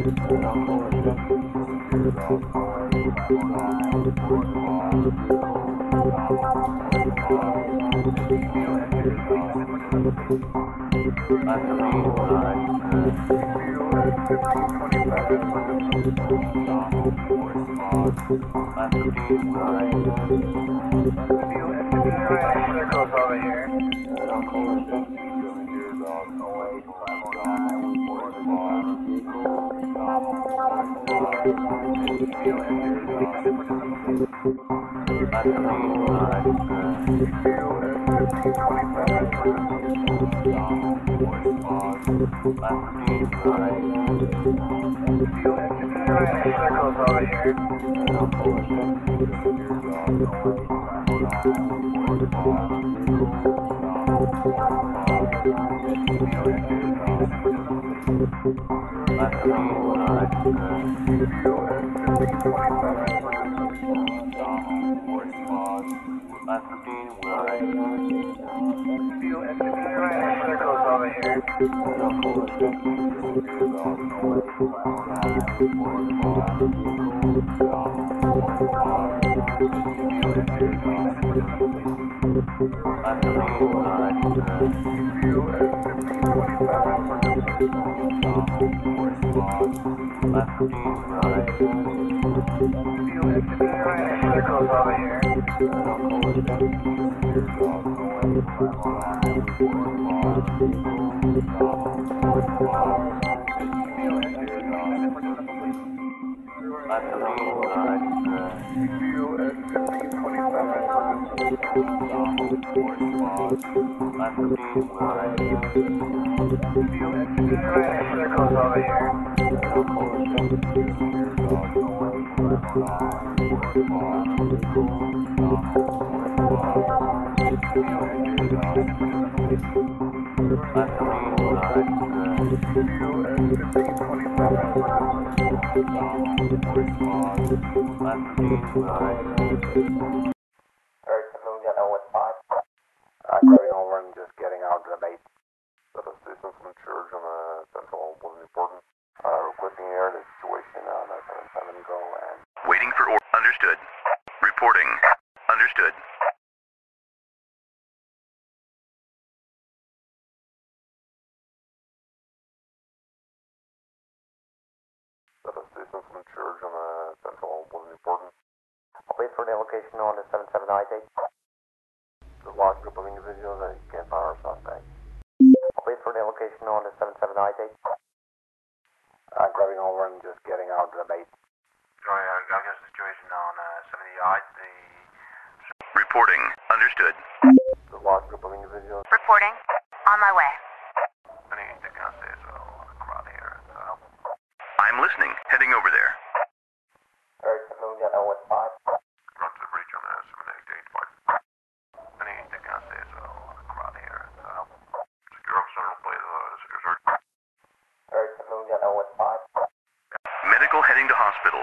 Heading to hospital.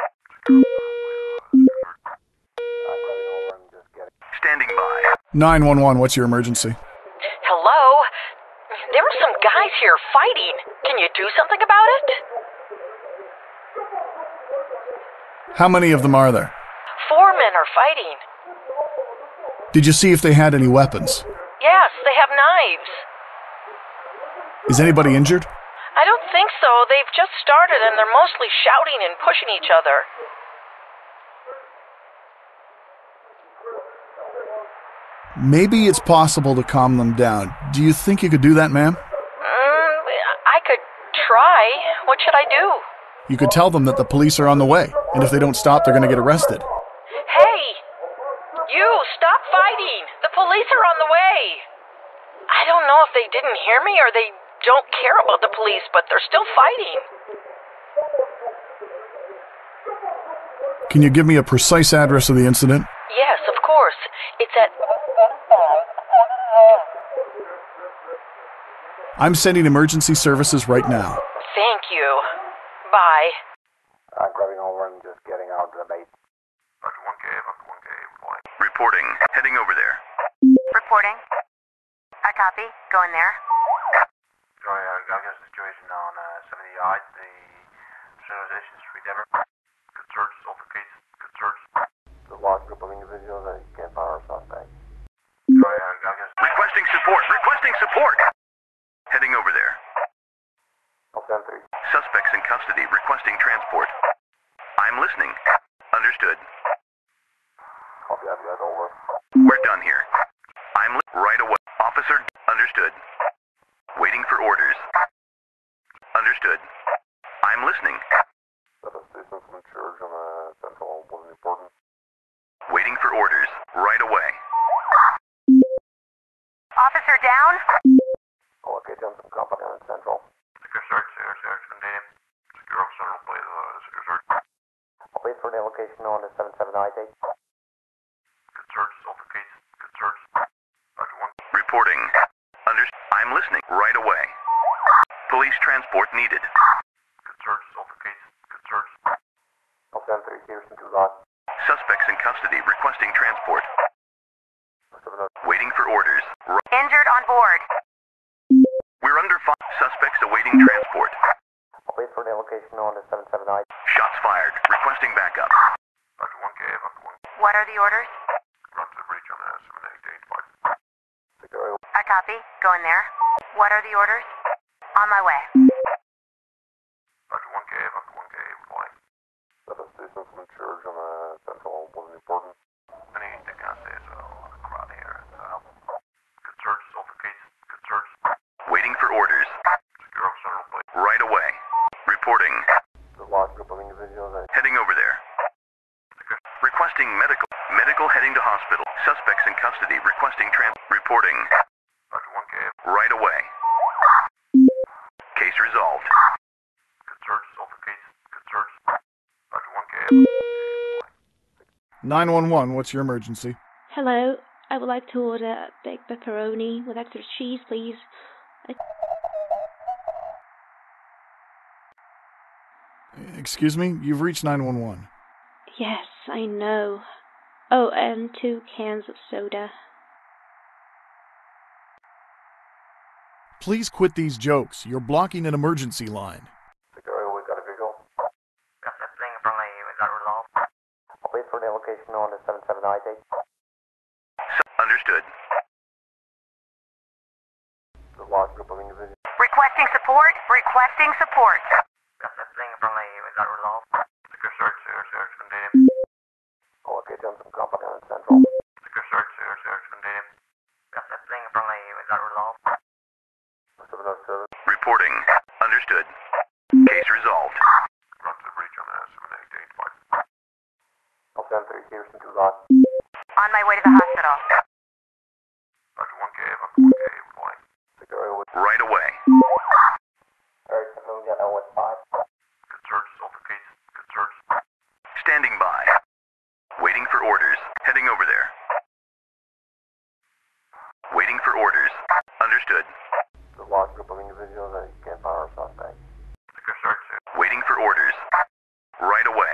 Standing by. 911, what's your emergency? Hello? There were some guys here fighting. Can you do something about it? How many of them are there? 4 men are fighting. Did you see if they had any weapons? Yes, they have knives. Is anybody injured? I don't think so. They've just started and they're mostly shouting and pushing each other. Maybe it's possible to calm them down. Do you think you could do that, ma'am? I could try. What should I do? You could tell them that the police are on the way, and if they don't stop, they're going to get arrested. Hey! You, stop fighting! The police are on the way! I don't know if they didn't hear me or they don't care about the police, but they're still fighting. Can you give me a precise address of the incident? Yes, of course. It's at... I'm sending emergency services right now. Thank you. Bye. I'm grabbing over and just getting out of the base. After 1K, point. Reporting. Heading over there. Reporting. I copy. Going there. Sorry, I've got a situation on 70 yards. The Civilizations, Endeavor. Good search, solve the case. Good search. The large group of individuals that you can't find our suspect. Requesting support. Requesting support. Heading over there. I'll 10-3. Suspects in custody. Requesting transport. I'm listening. Understood. Copy that, guys. Over. We're done here. Right away. Officer, understood. Waiting for orders. Understood. I'm listening. That a station from church on Central wasn't important. Waiting for orders. Right away. Officer down. I'll locate them some company on Central. Secure search, contain. Secure officer, will play the secure search. I'll wait for the location on the 7798. Good search, solve the case. Good search. Roger 1. Reporting. I'm listening. Right away. Police transport needed. Good search, solve the case. Good search. I'll 10-3. Houston 2 lot. Suspects in custody requesting transport. Waiting for orders. Injured on board. We're under fire. Suspects awaiting transport. I'll wait for the location on the 779. Shots fired. Requesting backup. Roger 1K, What are the orders? Run to the breach on 7885. Secure. I copy. Going there. What are the orders? On my way. Roger 1K, flying. That a station from church on Central wasn't important. Anything I say is a crowd here. Good search, solve the case. Good search. Waiting for orders. Secure officer, will play. Right away. Reporting. The large group of individuals that Heading over there. Requesting medical. Medical heading to hospital. Suspects in custody requesting reporting. Roger 1K. Right away. Case resolved. Good search, solve the case. Good search. Roger 1K. 911, what's your emergency? Hello, I would like to order a big pepperoni with extra cheese, please. Excuse me? You've reached 911. Yes, I know. Oh, and 2 cans of soda. Please quit these jokes. You're blocking an emergency line. Secure. We got a visual. Got that thing from we got resolved. I'll wait for the location on the 7798. Understood. The large group of individuals. Requesting support. Requesting support. Got that thing from we got resolved. Secure search, contain. I'll locate them some company on Central. Secure search, contain. Got that thing from we got resolved. 707. Reporting. Understood. Case resolved. Run to the breach on 7885. I'll 10-3. Houston 2 lot. On my way to the hospital. Roger 1K, flying. Secure. Right away. Alright, so we got 015. Good search, solve the case. Good search. Standing by. Waiting for orders. Heading over there. Waiting for orders. Understood. The large group of individuals that you can't find our suspect. Secure search. Waiting for orders. Right away.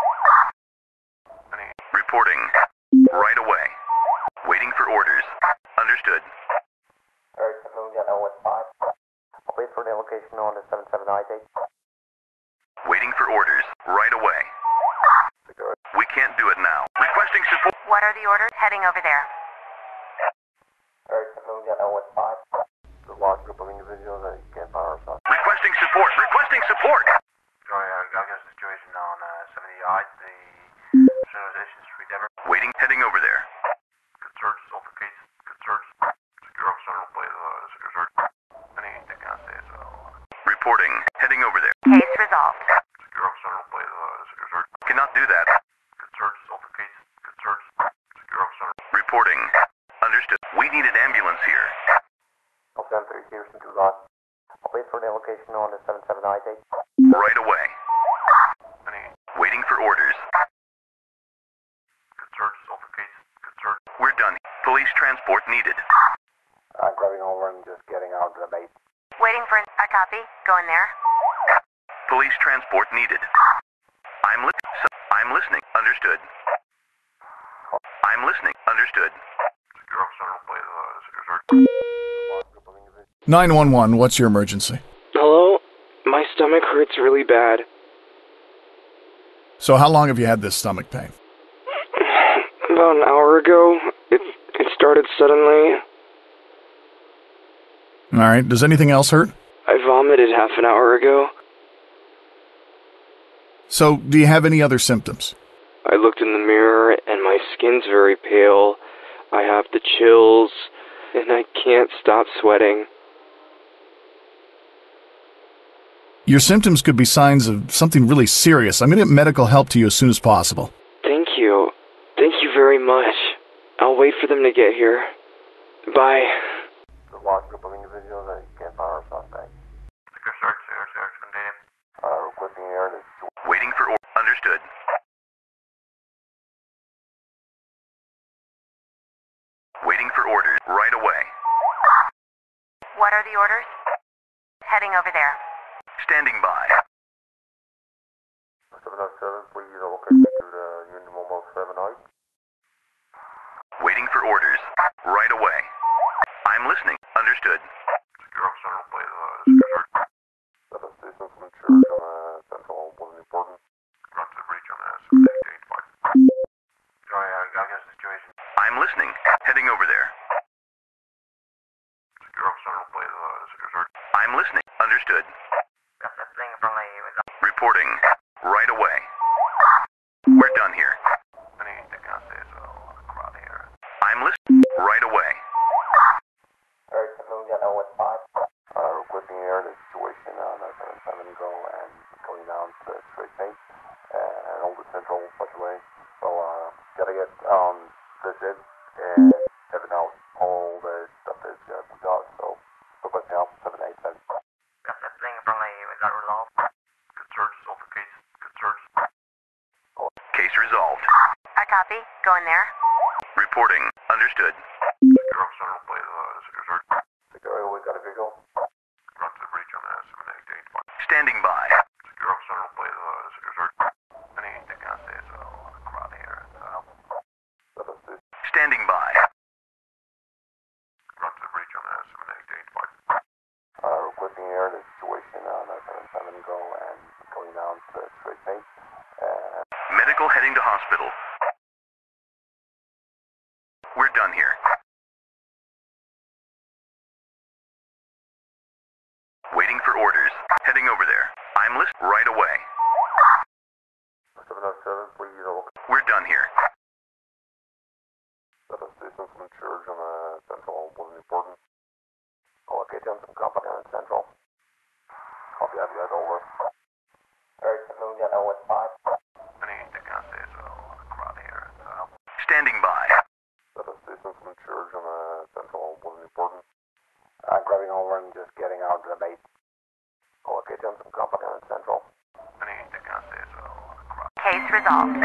Reporting. Right away. Waiting for orders. Understood. Alright, so we got 015. I'll wait for the location on the 7798. Waiting for orders. Right away. Secure. We can't do it now. Requesting support. What are the orders? Heading over there. Alright, so we got 015. The large group of individuals that you can't find our suspect. Requesting support. Requesting support. Sorry, I got a situation on 70 yards. The civilizations, Endeavor. Waiting. Heading over there. Good search, solve the case. Good search. Secure officer, will play the secure search. Anything I say is reporting. Heading over there. Case resolved. Secure officer, will play the secure search. Cannot do that. Good search, solve the case. Good search. Secure officer. Reporting. Understood. We need an ambulance here. I'll 10-3. Houston 2 lot. I'll wait for the location on the 7798. Right away. Waiting for orders. Good search, solve the case. Good search. We're done. Police transport needed. I'm grabbing over and just getting out of the bait. Waiting for a copy. Going there. Police transport needed. I'm listening. Understood. I'm listening. Understood. Secure officer, will play the secure search. 911, what's your emergency? Hello? My stomach hurts really bad. So how long have you had this stomach pain? About an hour ago. It started suddenly. All right. Does anything else hurt? I vomited half an hour ago. So, do you have any other symptoms? I looked in the mirror and my skin's very pale. I have the chills and I can't stop sweating. Your symptoms could be signs of something really serious. I'm going to get medical help to you as soon as possible. Thank you. Thank you very much. I'll wait for them to get here. Bye. The large group of individuals that you can't fire a suspect. Secure search, contained. Requesting air to Waiting for orders. Understood. Waiting for orders. Right away. What are the orders? Heading over there. Standing by. 707, please locate me to the Union Mobile 78. Waiting for orders. Right away. I'm listening. Understood. Secure officer, play the secure search. That assistance from church on Central wasn't important. Run to the breach on 7885. Sorry, I got a situation. I'm listening. Heading over there. Secure officer, play the secure search. I'm listening. Understood. Got that thing from the... Reporting. Right away. We're done here. Anything I say so crowd here. I'm listening. Right away. Alright, so we got that with 5. Requesting air the situation on 770 go and going down to the straight pace and Old Central such a way. So gotta get this in and having out all the stuff that we got. So requesting help 787. Got that thing from the we got resolved. Good search. Solve the case. Good search. Case resolved. I copy. Go in there. Reporting. Understood. Secure officer, play the secure search. Secure, we got a vehicle. Run to the breach on 7885. Standing by. Secure officer, play the secure search. Anything I say so crowd here. Standing by. Run to the breach on 7885. Requesting air the situation on 770 go and going down to the straight pace. Medical heading to hospital. We're done here. Waiting for orders. Heading over there. I'm listening. Right away. 707, please We're done here. that assistance from church on Central wasn't important. Okay, Johnson Company on Central. Copy, have you guys over. Alright, so we got that with 5. Anything I say so crowd here. Standing by. That assistance from church on Central wasn't important. Grabbing over and just getting out of the base. Okay, Johnson Company on Central. Anything I say so crowd. Case resolved.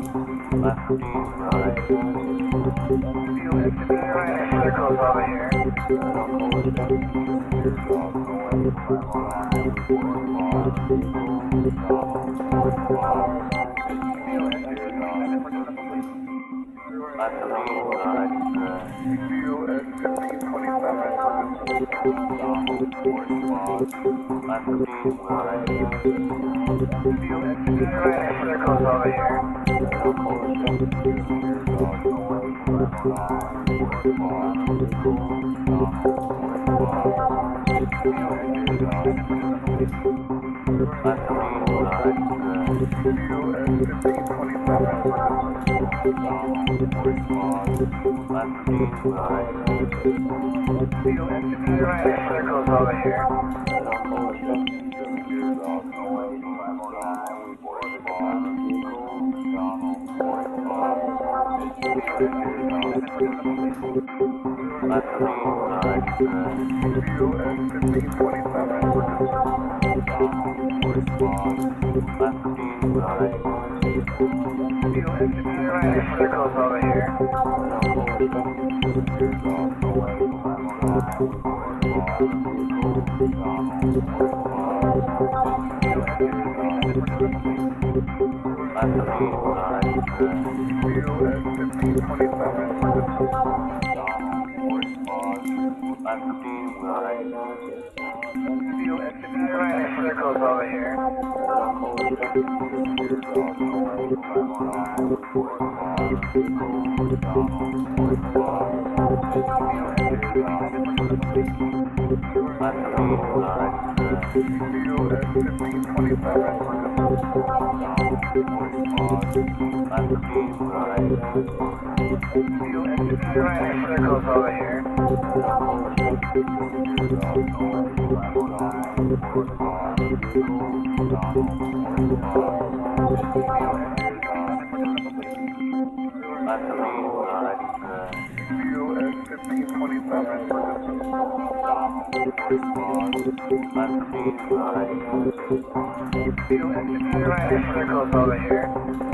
Circles over here. Circles over here. Circles over here. Circles over here. Circles over here. Circles over here. Circles over here.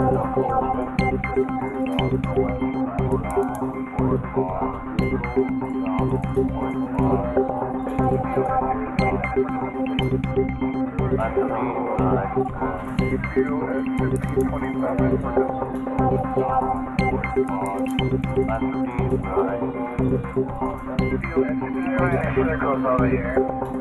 Circles over here.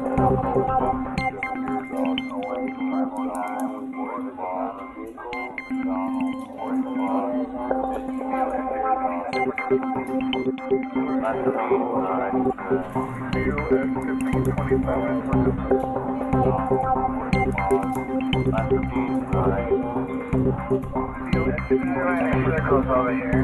Circles over here.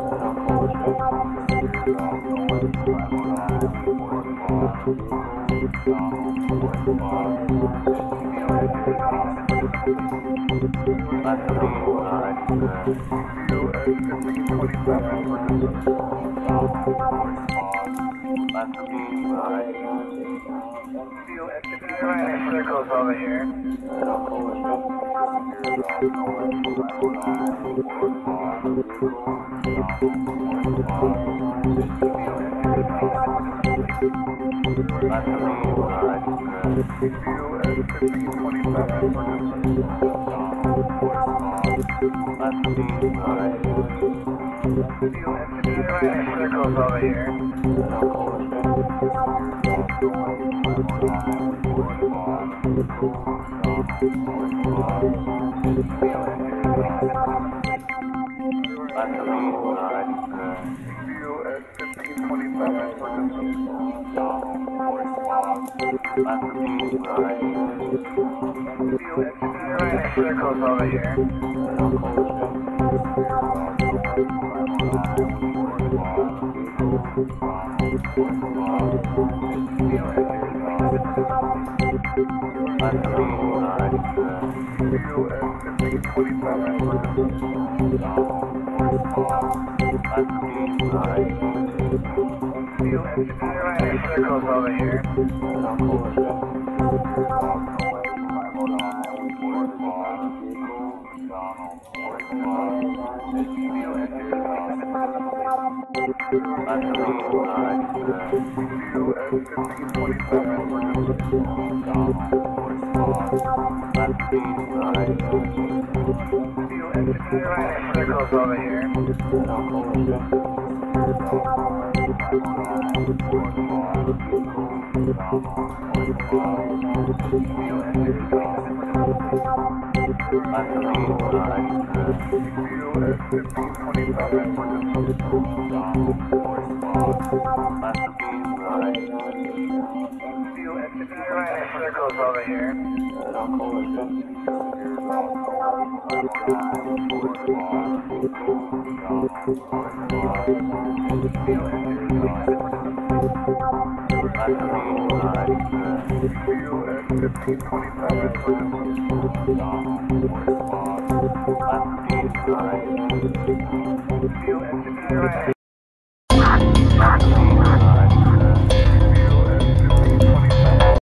Circles over here. Circles over here. Circles over here. Circles over here. Circles Circles over here. Circles over here.